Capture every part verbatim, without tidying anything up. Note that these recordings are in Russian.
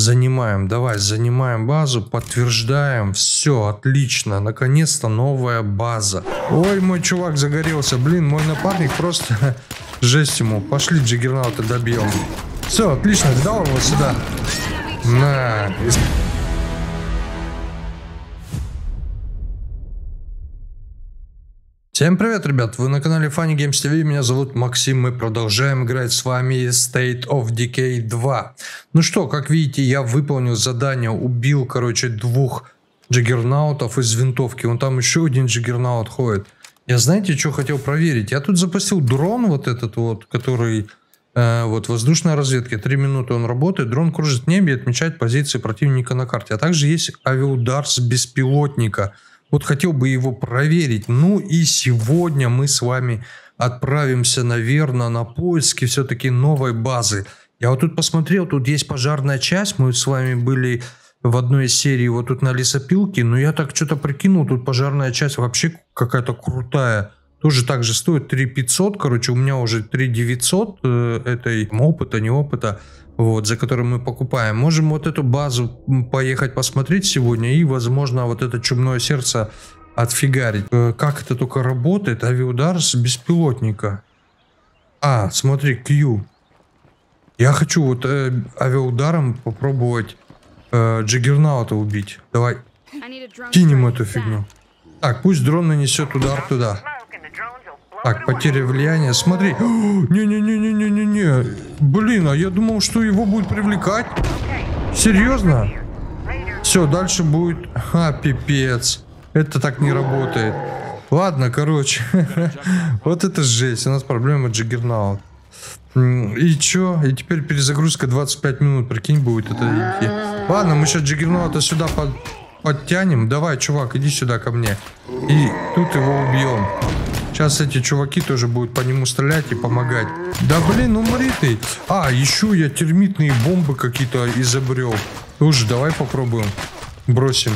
Занимаем, давай, занимаем базу, подтверждаем. Все, отлично. Наконец-то новая база. Ой, мой чувак загорелся. Блин, мой напарник просто жесть ему. Пошли Джаггернаута добьем. Все, отлично, дал его сюда. На. Всем привет, ребят, вы на канале Funny Games ти ви, меня зовут Максим, мы продолжаем играть с вами State of Decay два. Ну что, как видите, я выполнил задание, убил, короче, двух джаггернаутов из винтовки, вон там еще один джаггернаут ходит. Я знаете, что хотел проверить? Я тут запустил дрон вот этот вот, который, э, вот, воздушная разведка, три минуты он работает, дрон кружит в небе и отмечает позиции противника на карте, а также есть авиаудар с беспилотника. Вот хотел бы его проверить. Ну и сегодня мы с вами отправимся, наверное, на поиски все-таки новой базы. Я вот тут посмотрел, тут есть пожарная часть. Мы с вами были в одной из серий вот тут на лесопилке. Но я так что-то прикинул, тут пожарная часть вообще какая-то крутая. Тоже так же стоит три пятьсот, короче, у меня уже три девятьсот э, этой опыта, не опыта. Вот, за который мы покупаем. Можем вот эту базу поехать посмотреть сегодня и, возможно, вот это чумное сердце отфигарить. Э, как это только работает? Авиаудар с беспилотника. А, смотри, Q. Я хочу вот э, авиаударом попробовать э, джаггернаута убить. Давай кинем эту фигню. Так, пусть дрон нанесет удар туда. Так, потеря влияния. Смотри. Не-не-не-не-не-не-не. Блин, а я думал, что его будет привлекать. Серьезно? Все, дальше будет... А, пипец. Это так не работает. Ладно, короче. Вот это жесть. У нас проблема джаггернаут. И чё? И теперь перезагрузка двадцать пять минут. Прикинь, будет это идти. Ладно, мы сейчас джаггернаута сюда под... подтянем. Давай, чувак, иди сюда ко мне. И тут его убьем. Сейчас эти чуваки тоже будут по нему стрелять и помогать. Да блин, умри ты. А, еще я термитные бомбы какие-то изобрел. Тоже давай попробуем. Бросим.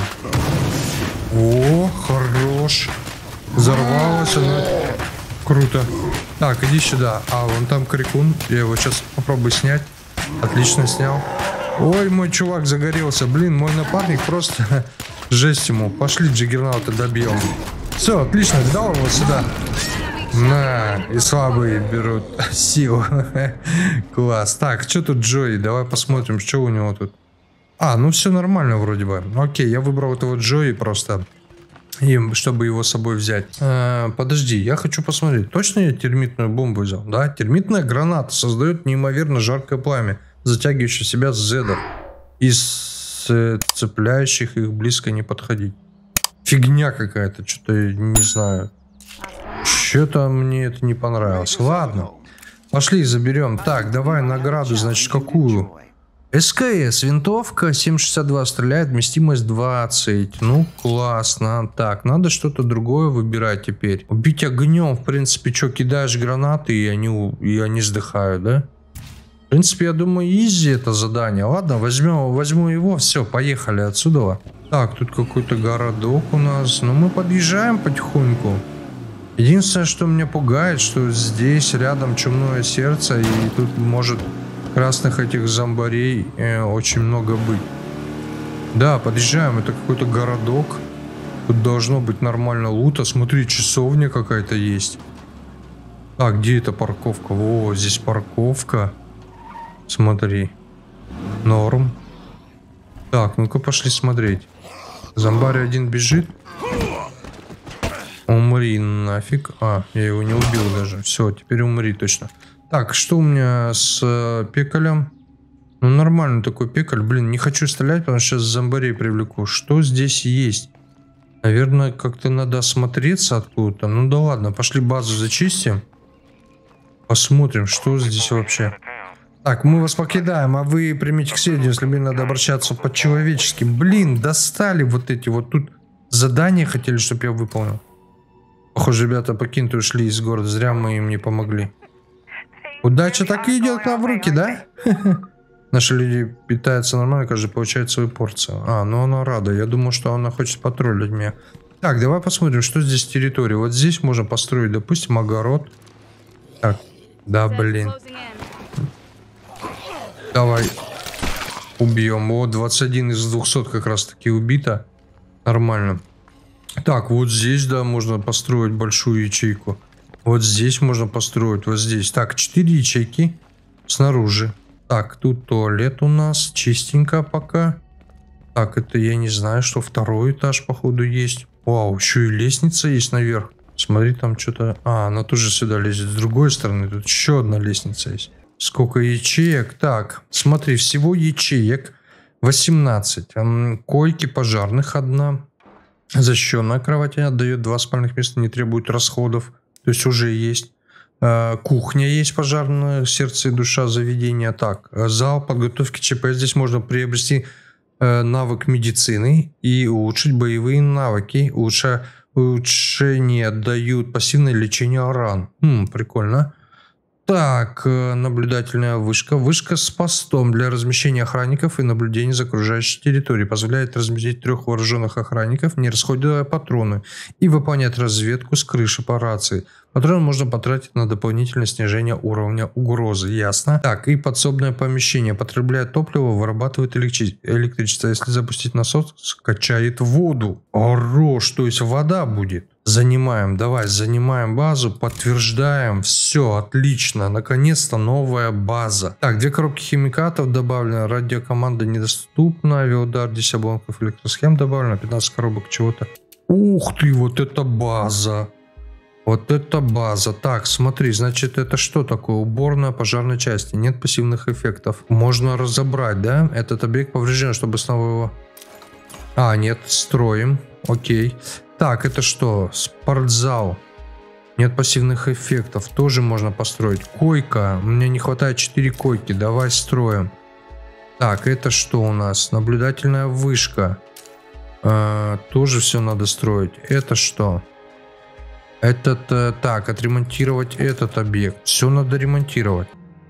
О, хорош. Взорвалось оно. Круто. Так, иди сюда. А, вон там крикун. Я его сейчас попробую снять. Отлично снял. Ой, мой чувак загорелся. Блин, мой напарник просто жесть ему. Пошли джаггернаута добьем. Все, отлично, дал его сюда. На, и слабые берут силу. Класс. Так, что тут Джои? Давай посмотрим, что у него тут. А, ну все нормально вроде бы. Окей, я выбрал этого Джои просто, им, чтобы его с собой взять. А, подожди, я хочу посмотреть. Точно я термитную бомбу взял? Да, термитная граната создает неимоверно жаркое пламя, затягивающее себя с зедов. Из э, цепляющих их близко не подходить. Фигня какая-то, что-то не знаю. Что-то мне это не понравилось. Ладно, пошли заберем. Так, давай награду, значит, какую? СКС, винтовка семь шестьдесят два стреляет, вместимость двадцать. Ну, классно. Так, надо что-то другое выбирать теперь. Убить огнем, в принципе, что, кидаешь гранаты, и они, и они сдыхают, да? В принципе, я думаю, изи это задание. Ладно, возьмем, возьму его, все, поехали отсюда. Так, тут какой-то городок у нас. Но мы подъезжаем потихоньку. Единственное, что меня пугает, что здесь рядом чумное сердце, и тут может красных этих зомбарей э, очень много быть. Да, подъезжаем, это какой-то городок. Тут должно быть нормально лута. Смотри, часовня какая-то есть. Так, где эта парковка? Во, здесь парковка. Смотри. Норм. Так, ну-ка пошли смотреть. Зомбарь один бежит. Умри нафиг. А, я его не убил даже. Все, теперь умри точно. Так, что у меня с э, пекалем? Ну, нормальный такой пекаль. Блин, не хочу стрелять, потому что сейчас зомбарей привлеку. Что здесь есть? Наверное, как-то надо осмотреться откуда-то. Ну да ладно, пошли базу зачистим. Посмотрим, что здесь вообще. Так, мы вас покидаем, а вы примите к сведению, если мне надо обращаться по-человечески. Блин, достали вот эти вот тут задания хотели, чтобы я выполнил. Похоже, ребята покинуты ушли из города, зря мы им не помогли. Удача так и идет к нам в руки, да? Наши люди питаются нормально, каждый получает свою порцию. А, ну она рада, я думал, что она хочет потроллить меня. Так, давай посмотрим, что здесь территория. Вот здесь можно построить, допустим, огород. Так, да, блин. Давай. Убьем. Вот, двадцать один из двухсот как раз таки убито. Нормально. Так, вот здесь, да, можно построить большую ячейку. Вот здесь можно построить, вот здесь. Так, четыре ячейки снаружи. Так, тут туалет у нас. Чистенько пока. Так, это я не знаю, что второй этаж, походу, есть. Вау, еще и лестница есть наверх. Смотри, там что-то... А, она тоже сюда лезет. С другой стороны, тут еще одна лестница есть. Сколько ячеек? Так, смотри, всего ячеек восемнадцать. Койки пожарных одна. Защищенная кровать отдает два спальных места, не требует расходов. То есть уже есть. Кухня есть пожарная, сердце и душа заведения. Так, зал подготовки ЧП. Здесь можно приобрести навык медицины и улучшить боевые навыки. Улучшая улучшение дают пассивное лечение ран. Хм, прикольно. Так, наблюдательная вышка. Вышка с постом для размещения охранников и наблюдения за окружающей территорией. Позволяет разместить трех вооруженных охранников, не расходуя патроны, и выполнять разведку с крыши по рации. Патроны можно потратить на дополнительное снижение уровня угрозы. Ясно. Так, и подсобное помещение. Потребляет топливо, вырабатывает электри... электричество. Если запустить насос, скачает воду. Хорош, то есть вода будет. Занимаем, давай, занимаем базу, подтверждаем, все, отлично, наконец-то новая база. Так, две коробки химикатов добавлено, радиокоманда недоступна, авиаудар, десять обломков электросхем добавлено, пятнадцать коробок чего-то. Ух ты, вот это база, вот это база. Так, смотри, значит, это что такое? Уборная пожарной части, нет пассивных эффектов. Можно разобрать, да? Этот объект поврежден, чтобы снова его... А, нет, строим, окей. Так, это что? Спортзал. Нет пассивных эффектов. Тоже можно построить. Койка. Мне не хватает четыре койки. Давай строим. Так, это что у нас? Наблюдательная вышка. А, тоже все надо строить. Это что? Этот... Так, отремонтировать этот объект. Все надо ремонтировать.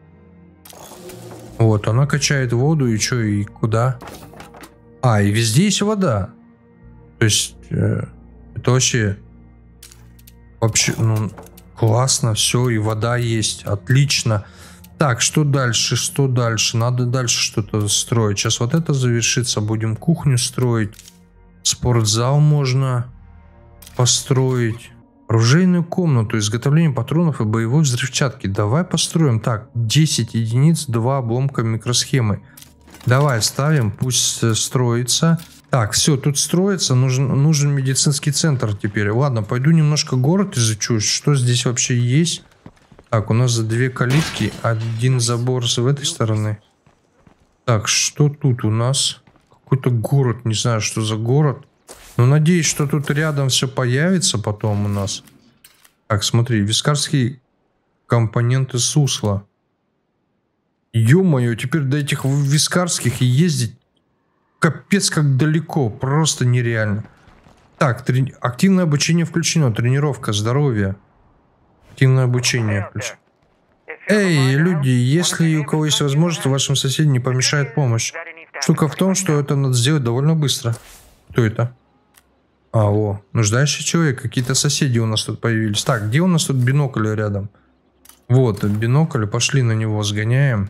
Вот, она качает воду. И что, и куда? А, и везде есть вода. То есть... Э Это вообще, вообще, ну, классно, все, и вода есть, отлично. Так, что дальше, что дальше? Надо дальше что-то строить. Сейчас вот это завершится, будем кухню строить. Спортзал можно построить. Оружейную комнату, изготовление патронов и боевой взрывчатки. Давай построим. Так, десять единиц, два обломка микросхемы. Давай ставим, пусть строится. Так, все, тут строится, нужен, нужен медицинский центр теперь. Ладно, пойду немножко город изучу, что здесь вообще есть. Так, у нас две калитки, один забор с этой стороны. Так, что тут у нас? Какой-то город, не знаю, что за город. Но надеюсь, что тут рядом все появится потом у нас. Так, смотри, вискарские компоненты сусла. Ё-моё, теперь до этих вискарских и ездить капец как далеко, просто нереально. Так, трени... активное обучение включено, тренировка, здоровье. Активное обучение включено. Эй, люди, если у кого есть возможность, вашим соседям не помешает помощь. Штука в том, что это надо сделать довольно быстро. Кто это? А, о, нуждающийся человек, какие-то соседи у нас тут появились. Так, где у нас тут бинокль рядом? Вот, бинокль, пошли на него сгоняем.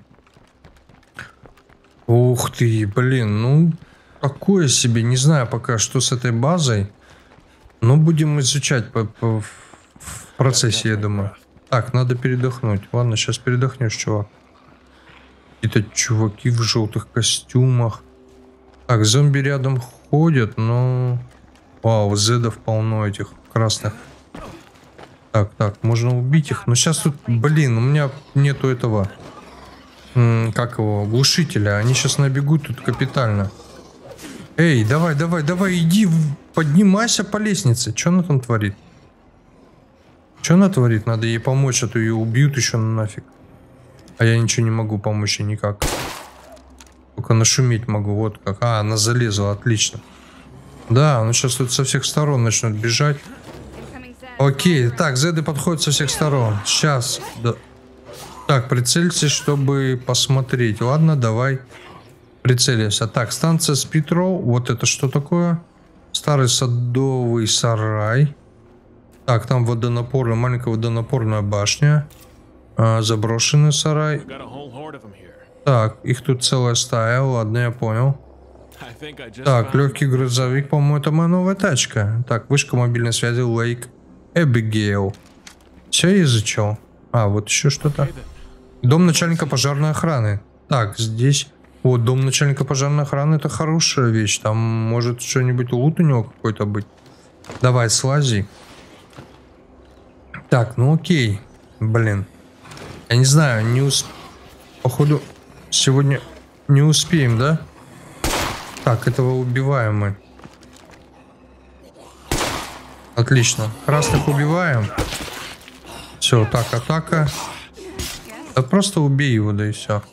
Ух ты, блин, ну, такое себе, не знаю пока, что с этой базой. Но будем изучать по, по, в процессе, я думаю. Так, надо передохнуть. Ладно, сейчас передохнешь, чувак. Какие-то чуваки в желтых костюмах. Так, зомби рядом ходят, но... Вау, зедов полно этих красных. Так, так, можно убить их. Но сейчас тут, блин, у меня нету этого... Как его, глушителя. Они сейчас набегут тут капитально. Эй, давай, давай, давай, иди, поднимайся по лестнице. Что она там творит? Что она творит? Надо ей помочь, а то ее убьют еще нафиг. А я ничего не могу помочь ей никак. Только нашуметь могу, вот как. А, она залезла, отлично. Да, ну сейчас тут со всех сторон начнут бежать. Окей, так, зеды подходят со всех сторон. Сейчас, да. Так, прицелься, чтобы посмотреть. Ладно, давай прицелимся. Так, станция Спитроу. Вот это что такое? Старый садовый сарай. Так, там водонапорная, маленькая водонапорная башня. А, заброшенный сарай. Так, их тут целая стая, ладно, я понял. Так, легкий грузовик, по-моему, это моя новая тачка. Так, вышка мобильной связи Лейк Эбигейл. Все изучил. А, вот еще что-то. Дом начальника пожарной охраны. Так, здесь... Вот, дом начальника пожарной охраны, это хорошая вещь. Там может что-нибудь лут у него какой-то быть. Давай, слази. Так, ну окей. Блин. Я не знаю, не усп... Походу, сегодня не успеем, да? Так, этого убиваем мы. Отлично. Красных убиваем. Все, так, атака. Да просто убей его, да и все.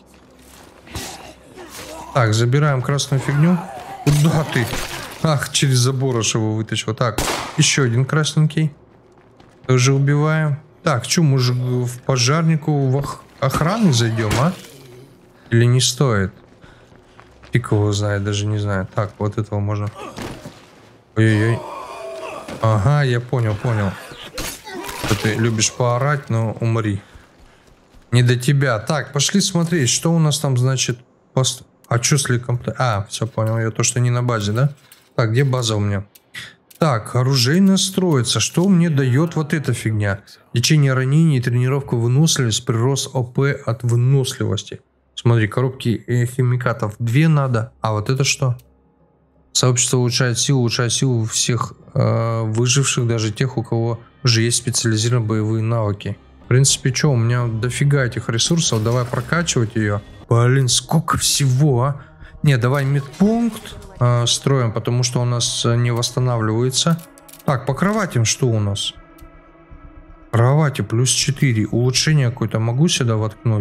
Так, забираем красную фигню. Куда ты? Ах, через забор аж его вытащил. Так, еще один красненький. Тоже убиваем. Так, что, мы же в пожарнику в ох... охрану зайдем, а? Или не стоит? Фиг его знает, даже не знаю. Так, вот этого можно. Ой-ой-ой. Ага, я понял, понял. Что ты любишь поорать, но умри. Не до тебя. Так, пошли смотреть, что у нас там, значит, пост... А что с ликом? А, все понял, я то, что не на базе, да? Так, где база у меня? Так, оружейная строится. Что мне дает вот эта фигня? Лечение ранений, тренировка выносливость, прирост ОП от выносливости. Смотри, коробки э, химикатов две надо. А вот это что? Сообщество улучшает силу, улучшает силу всех э, выживших, даже тех, у кого уже есть специализированные боевые навыки. В принципе, что, у меня дофига этих ресурсов. Давай прокачивать ее. Блин, сколько всего, а? Не, давай медпункт э, строим, потому что у нас не восстанавливается. Так, по кроватям что у нас? Кровати плюс четыре. Улучшение какое-то могу сюда воткнуть?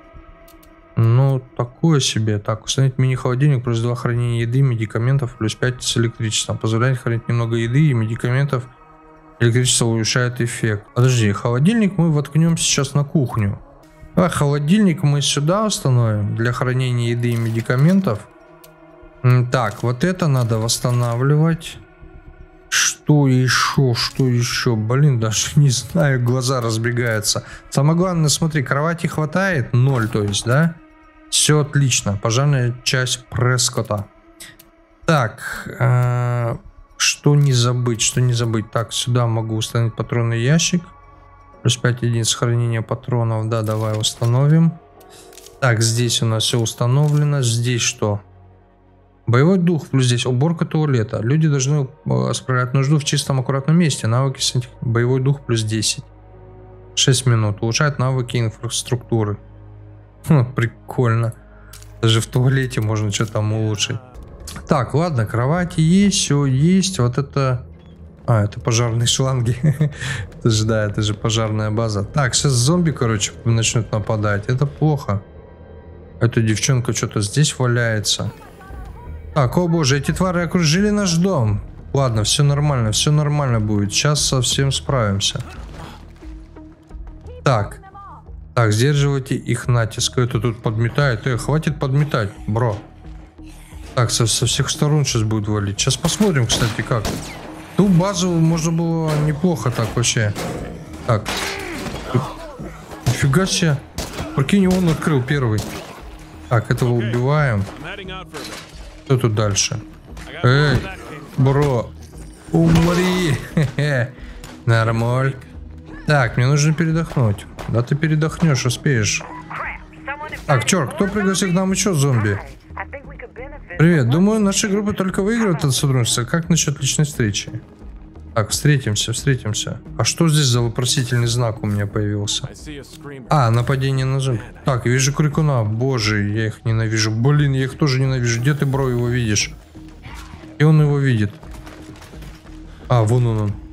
Ну, такое себе. Так, установить мини-холодильник, плюс два хранения еды, медикаментов, плюс пять с электричеством. Позволяет хранить немного еды и медикаментов. Электричество улучшает эффект. Подожди, холодильник мы воткнем сейчас на кухню. А холодильник мы сюда установим для хранения еды и медикаментов. Так, вот это надо восстанавливать. Что еще? Что еще? Блин, даже не знаю, глаза разбегаются. Самое главное, смотри, кровати хватает, ноль, то есть, да? Все отлично. Пожарная часть Прескота. Так, э, что не забыть, что не забыть. Так, сюда могу установить патронный ящик. Плюс пять единиц хранения патронов. Да, давай установим. Так, здесь у нас все установлено. Здесь что? Боевой дух плюс здесь уборка туалета. Люди должны справлять нужду в чистом аккуратном месте. Навыки боевой дух плюс десять. шесть минут. Улучшает навыки инфраструктуры. Хм, прикольно. Даже в туалете можно что-то там улучшить. Так, ладно, кровати есть, все есть. Вот это... А, это пожарные шланги. Это же, да, это же пожарная база. Так, сейчас зомби, короче, начнут нападать. Это плохо. Эта девчонка что-то здесь валяется. Так, о боже, эти твари окружили наш дом. Ладно, все нормально, все нормально будет. Сейчас совсем справимся. Так. Так, сдерживайте их натиск. Это тут подметает. Эй, хватит подметать, бро. Так, со, со всех сторон сейчас будет валить. Сейчас посмотрим, кстати, как. Ту базу можно было неплохо так вообще. Так. Нифига себе. Прикинь, он открыл первый. Так, этого убиваем. Что тут дальше? Эй, бро. Умри. Нормаль. Так, мне нужно передохнуть. Да ты передохнешь, успеешь. Так, черт, кто пригласил к нам еще зомби? Привет, думаю, наша группа только выиграет от сотрудничества. Как насчет личной встречи? Так, встретимся, встретимся. А что здесь за вопросительный знак у меня появился? А, нападение на зомби. Так, вижу крикуна. Боже, я их ненавижу. Блин, я их тоже ненавижу. Где ты, бро, его видишь? И он его видит. А, вон он он.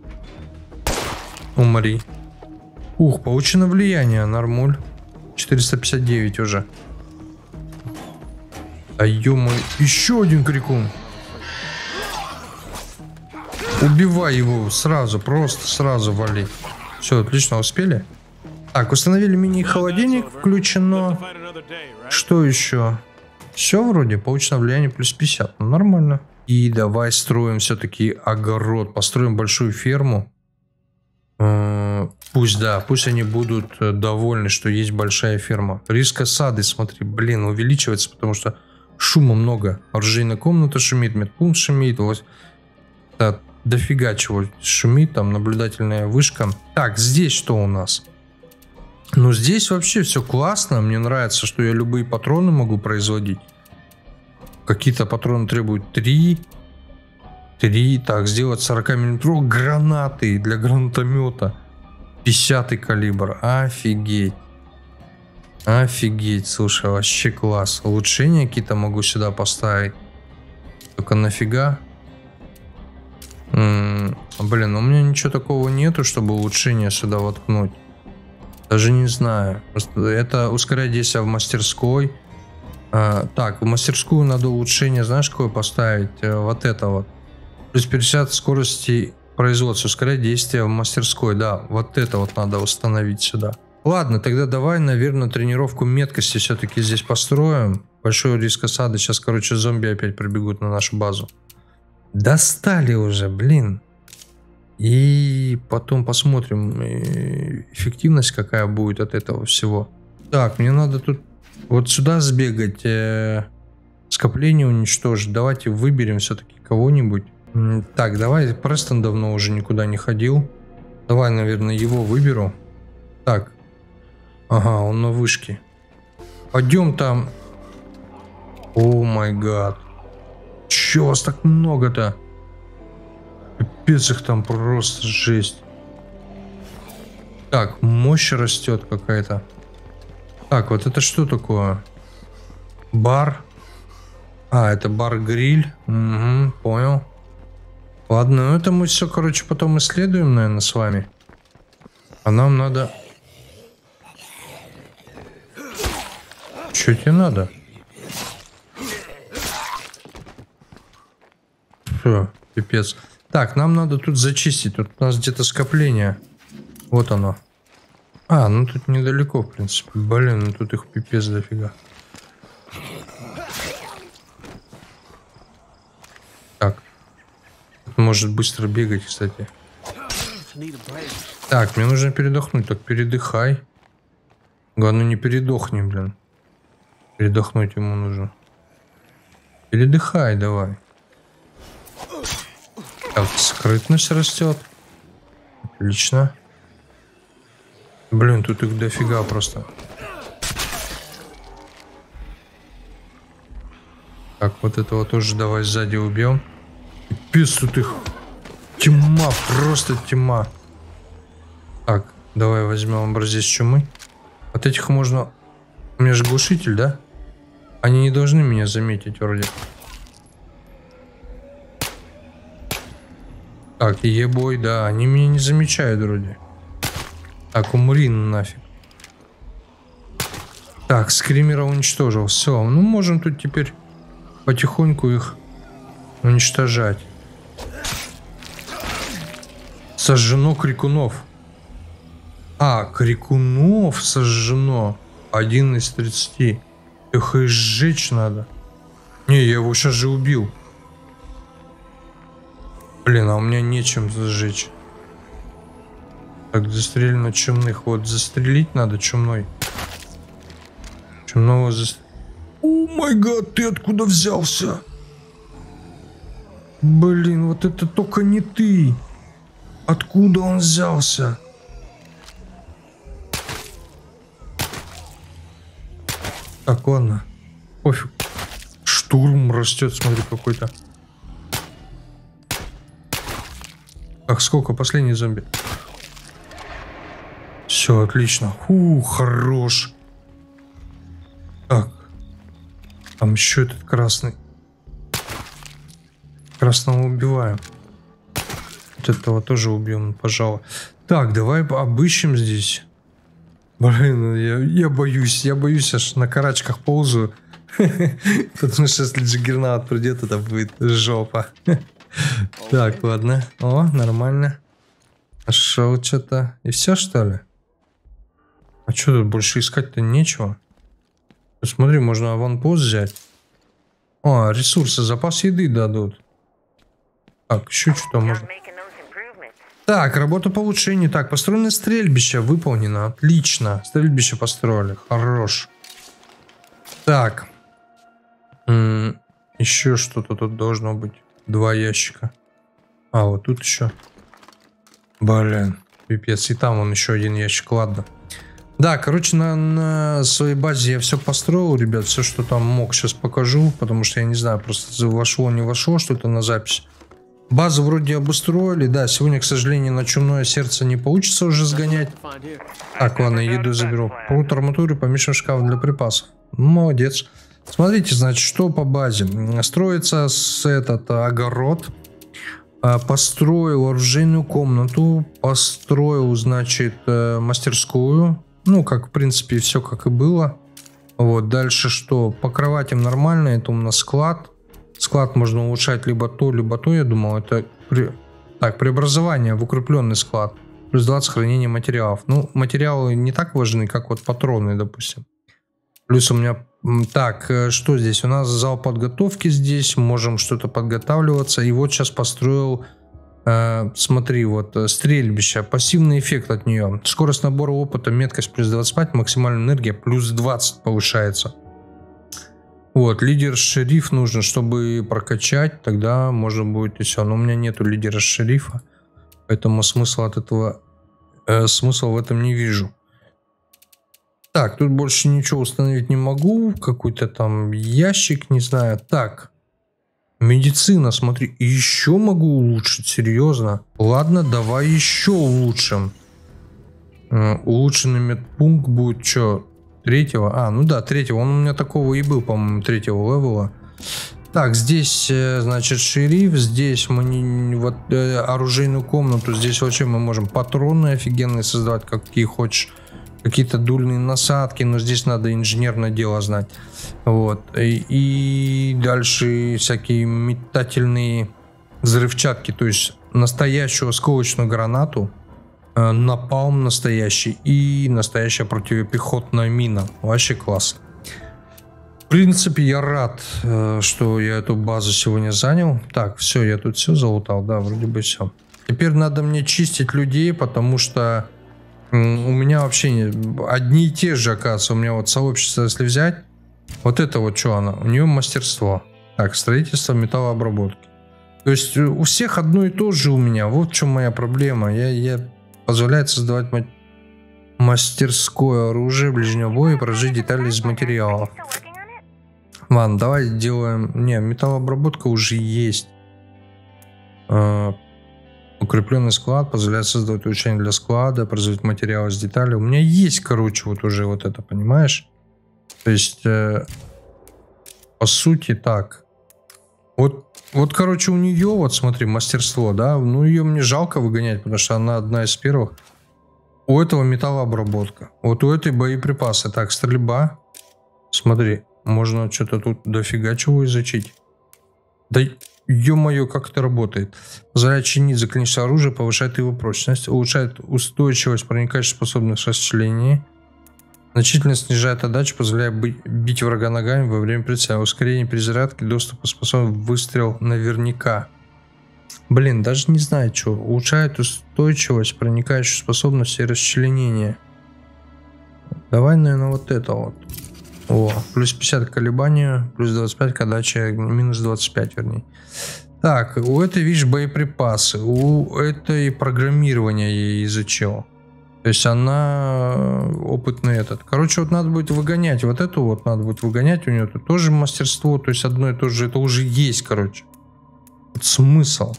Умри. Ух, получено влияние, нормуль. четыреста пятьдесят девять уже. А ё-моё, еще один крикун. Убивай его сразу, просто сразу вали. Все, отлично, успели. Так, установили мини-холодильник, включено. Что еще? Все вроде, получено влияние плюс пятьдесят, ну, нормально. И давай строим все-таки огород, построим большую ферму. Э, пусть, да, пусть они будут довольны, что есть большая ферма. Риск осады, смотри, блин, увеличивается, потому что шума много. Оружейная комната шумит, медпункт шумит. Вот, да, дофига чего шумит, там наблюдательная вышка. Так, здесь что у нас? Ну, здесь вообще все классно. Мне нравится, что я любые патроны могу производить. Какие-то патроны требуют три. три. Так, сделать сорок миллиметровые гранаты для гранатомета. пятидесятый калибр. Офигеть. Офигеть, слушай, вообще класс. Улучшения какие-то могу сюда поставить. Только нафига? М-м, блин, у меня ничего такого нету, чтобы улучшения сюда воткнуть. Даже не знаю. Это ускоряет действие в мастерской. А, так, в мастерскую надо улучшение, знаешь, какое поставить? Вот это вот. Плюс пятьдесят скорости производства. Ускоряет действие в мастерской. Да, вот это вот надо установить сюда. Ладно, тогда давай, наверное, тренировку меткости все-таки здесь построим. Большой риск осады. Сейчас, короче, зомби опять пробегут на нашу базу. Достали уже, блин. И потом посмотрим, эффективность какая будет от этого всего. Так, мне надо тут вот сюда сбегать. Э, скопление уничтожить. Давайте выберем все-таки кого-нибудь. Так, давай. Престон давно уже никуда не ходил. Давай, наверное, его выберу. Так. Ага, он на вышке. Пойдем там. О май гад. Че вас так много-то? Пипец, их там просто жесть. Так, мощь растет какая-то. Так, вот это что такое? Бар. А, это бар-гриль. Угу, понял. Ладно, ну это мы все, короче, потом исследуем, наверное, с вами. А нам надо... Что тебе надо? Все, пипец. Так, нам надо тут зачистить. Тут у нас где-то скопление. Вот оно. А, ну тут недалеко, в принципе. Блин, ну тут их пипец дофига. Так. Тут может быстро бегать, кстати. Так, мне нужно передохнуть. Так, передыхай. Главное, не передохни, блин. Передохнуть ему нужно. Передыхай, давай. Так, скрытность растет. Отлично. Блин, тут их дофига просто. Так, вот этого тоже давай сзади убьем. Пипец, тут их тьма, просто тьма. Так, давай возьмем образец чумы. От этих можно... У меня же глушитель, да? Они не должны меня заметить вроде. Так, ебой, да, они меня не замечают вроде. Так, умри нафиг. Так, скримера уничтожил. Все, ну можем тут теперь потихоньку их уничтожать. Сожжено крикунов. А, крикунов сожжено. Один из тридцати. Их и сжечь надо. Не, я его сейчас же убил. Блин, а у меня нечем зажечь. Так, застрелено чумных. Вот, застрелить надо чумной. Чумного застрелить. О май гад, ты откуда взялся? Блин, вот это только не ты. Откуда он взялся? Так, ладно. Пофиг. Штурм растет, смотри, какой-то. Так, сколько? Последний зомби. Все, отлично. Фу, хорош. Так. Там еще этот красный. Красного убиваем. Вот этого тоже убьем, пожалуй. Так, давай обыщем здесь. Блин, я, я боюсь, я боюсь, аж на карачках ползаю. Потому что если Джиггернаут придет, это будет жопа. Так, ладно. О, нормально. Нашел что-то. И все, что ли? А что тут больше искать-то нечего? Посмотри, можно аванпост взять. О, ресурсы, запас еды дадут. Так, еще что-то можно. Так, работа по улучшению. Так, построено стрельбище. Выполнено. Отлично. Стрельбище построили. Хорош. Так. М-м, еще что-то тут должно быть. Два ящика. А, вот тут еще. Блин. Пипец. И там вон еще один ящик. Ладно. Да, короче, на, на своей базе я все построил, ребят. Все, что там мог, сейчас покажу. Потому что я не знаю, просто вошло, не вошло что-то на запись. Базу вроде обустроили. Да, сегодня, к сожалению, на чумное сердце не получится уже сгонять. Так, ладно, еду заберу. Пруд арматуры, помещен шкаф для припасов. Молодец. Смотрите, значит, что по базе. Строится с этот огород. Построил оружейную комнату. Построил, значит, мастерскую. Ну, как, в принципе, все как и было. Вот, дальше что? По кроватям нормально. Это у нас склад. Склад можно улучшать либо то, либо то, я думал. Это при... так, преобразование в укрепленный склад. Плюс двадцать хранения материалов. Ну, материалы не так важны, как вот патроны, допустим. Плюс у меня... Так, что здесь? У нас зал подготовки здесь. Можем что-то подготавливаться. И вот сейчас построил... Э, смотри, вот стрельбище. Пассивный эффект от нее. Скорость набора опыта, меткость плюс двадцать пять. Максимальная энергия плюс двадцать повышается. Вот, лидер-шериф нужно, чтобы прокачать, тогда можно будет и все. Но у меня нету лидера-шерифа, поэтому смысла от этого, э, смысла в этом не вижу. Так, тут больше ничего установить не могу. Какой-то там ящик, не знаю. Так, медицина, смотри, еще могу улучшить, серьезно. Ладно, давай еще улучшим. Э, улучшенный медпункт будет что? Третьего? А, ну да, третьего. Он у меня такого и был, по-моему, третьего левела. Так, здесь, значит, шериф. Здесь мы не, вот, э, оружейную комнату. Здесь вообще мы можем патроны офигенные создавать, какие хочешь. Какие-то дульные насадки. Но здесь надо инженерное дело знать. Вот. И, и дальше всякие метательные взрывчатки. То есть настоящую осколочную гранату. Напалм настоящий и настоящая противопехотная мина. Вообще класс. В принципе, я рад, что я эту базу сегодня занял. Так, все, я тут все залутал. Да, вроде бы все. Теперь надо мне чистить людей, потому что у меня вообще не... одни и те же, оказывается. У меня вот сообщество, если взять, вот это вот что она? У нее мастерство. Так, строительство металлообработки. То есть у всех одно и то же у меня. Вот в чем моя проблема. Я... я... позволяет создавать мастерское оружие ближнего боя и прожить детали из материалов. Ладно, давай делаем... Не, металлообработка уже есть. Э, укрепленный склад позволяет создавать улучшения для склада, производить материалы из деталей. У меня есть, короче, вот уже вот это, понимаешь? То есть, э, по сути, так. Вот, вот, короче, у нее, вот смотри, мастерство, да, ну ее мне жалко выгонять, потому что она одна из первых. У этого металлообработка, вот у этой боеприпасы. Так, стрельба. Смотри, можно что-то тут дофига чего изучить. Да, ё-моё, как это работает. Позволяет чинить заклинившее оружие, повышает его прочность, улучшает устойчивость, проникающую способность расчленения. Значительно снижает отдачу, позволяя бить врага ногами во время прицела. Ускорение перезарядки, доступ способен выстрел наверняка. Блин, даже не знаю, что. Улучшает устойчивость, проникающую способность и расчленение. Давай, наверное, вот это вот. О, плюс пятьдесят к колебанию, плюс двадцать пять к отдаче, минус двадцать пять, вернее. Так, у этой, видишь, боеприпасы. У этой программирование я изучил. То есть она опытный этот. Короче, вот надо будет выгонять. Вот эту вот надо будет выгонять. У нее тут тоже мастерство. То есть одно и то же. Это уже есть, короче. Вот смысл.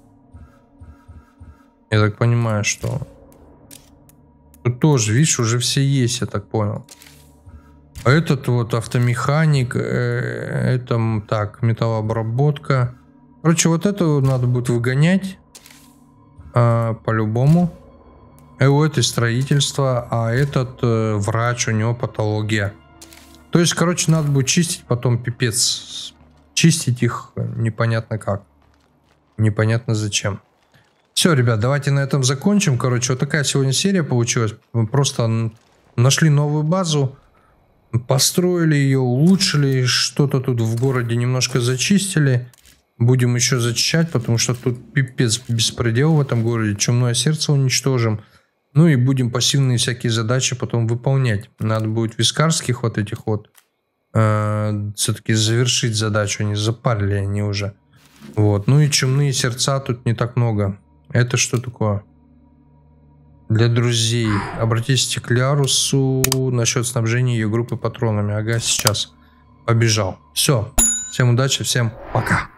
Я так понимаю, что... Тут тоже, видишь, уже все есть, я так понял. А этот вот автомеханик. Э, это так, металлообработка. Короче, вот это надо будет выгонять. Э, по-любому. И у этой строительство, а этот э, врач, у него патология. То есть, короче, надо будет чистить потом пипец. Чистить их непонятно как. Непонятно зачем. Все, ребят, давайте на этом закончим. Короче, вот такая сегодня серия получилась. Мы просто нашли новую базу. Построили ее, улучшили. Что-то тут в городе немножко зачистили. Будем еще зачищать, потому что тут пипец беспредел в этом городе. Чумное сердце уничтожим. Ну и будем пассивные всякие задачи потом выполнять. Надо будет вискарских вот этих вот э, все-таки завершить задачу. Они запарили они уже. Вот. Ну и чумные сердца тут не так много. Это что такое? Для друзей. Обратитесь к Лярусу насчет снабжения ее группы патронами. Ага, сейчас. Побежал. Все. Всем удачи, всем пока.